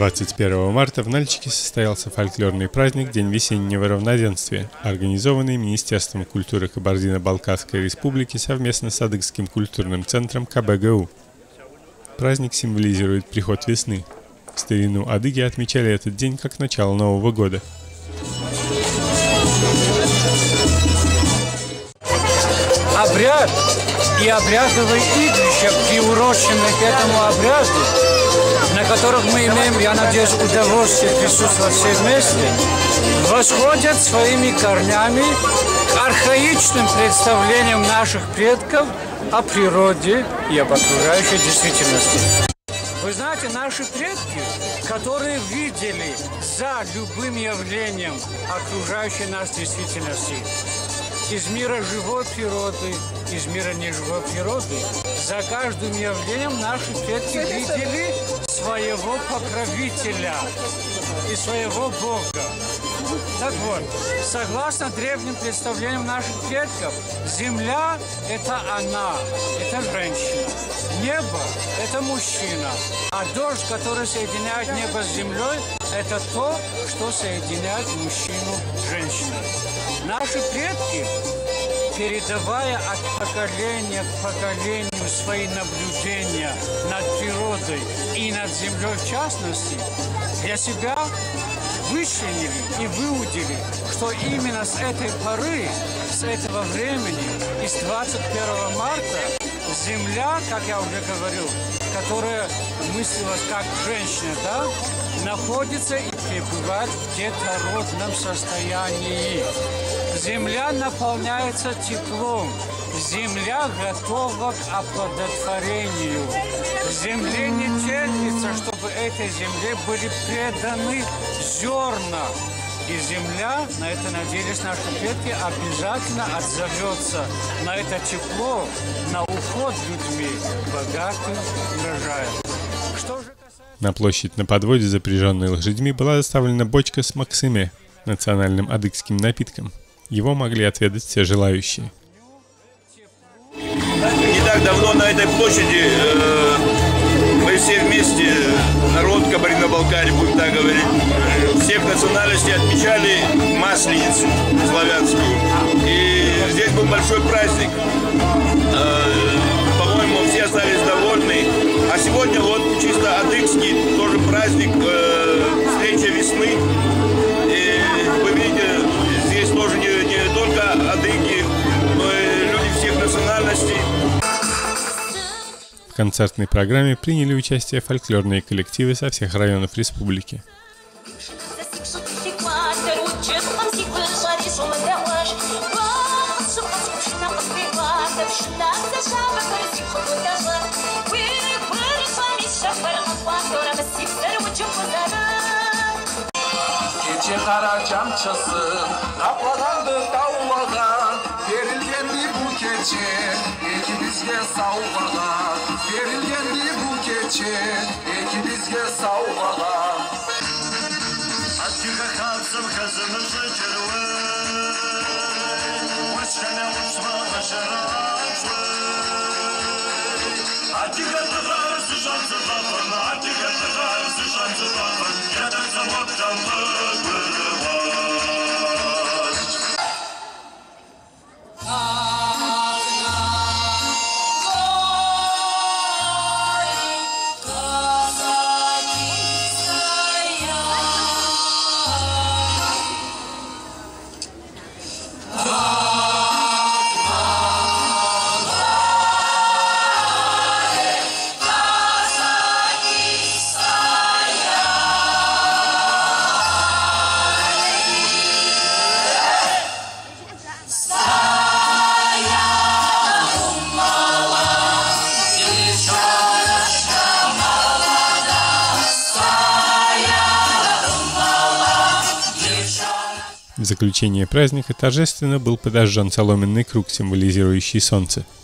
21 марта в Нальчике состоялся фольклорный праздник День весеннего равноденствия, организованный Министерством культуры Кабардино-Балкарской республики совместно с Адыгским культурным центром КБГУ. Праздник символизирует приход весны. В старину адыги отмечали этот день как начало Нового года. Обряд и обрядовые игрища, приурочены к этому обряду, на которых мы имеем, я надеюсь, удовольствие присутствовать все вместе, восходят своими корнями к архаичным представлениям наших предков о природе и об окружающей действительности. Вы знаете, наши предки, которые видели за любым явлением окружающей нас действительности, из мира живой природы, из мира неживой природы, за каждым явлением наши предки видели своего покровителя и своего Бога. Так вот, согласно древним представлениям наших предков, земля – это она, это женщина, небо – это мужчина, а дождь, который соединяет небо с землей, это то, что соединяет мужчину с женщиной. Наши предки, передавая от поколения к поколению свои наблюдения над природой и над землей в частности, для себя вычленили и выудили, что именно с этой поры, с этого времени, из 21 марта, земля, как я уже говорил, которая мыслилась как женщина, да, находится и пребывает в детородном состоянии. Земля наполняется теплом, земля готова к оплодотворению. Земле не терпится, чтобы этой земле были преданы зерна. И земля, на это надеялись наши предки, обязательно отзовется на это тепло, на уход людьми богатым урожаем. На площадь на подводе, запряженной лошадьми, была доставлена бочка с максиме, национальным адыгским напитком. Его могли отведать все желающие. Не так давно на этой площади мы все вместе, народ Кабардино-Балкарии, будем так говорить, всех национальностей отмечали Масленицу славянскую. И здесь был большой праздник. По-моему, все остались довольны. А сегодня вот чисто адыгский тоже праздник, встреча весны. И вы видите, здесь тоже не только адыги, но и люди всех национальностей. В концертной программе приняли участие фольклорные коллективы со всех районов республики. В заключение праздника торжественно был подожжен соломенный круг, символизирующий солнце.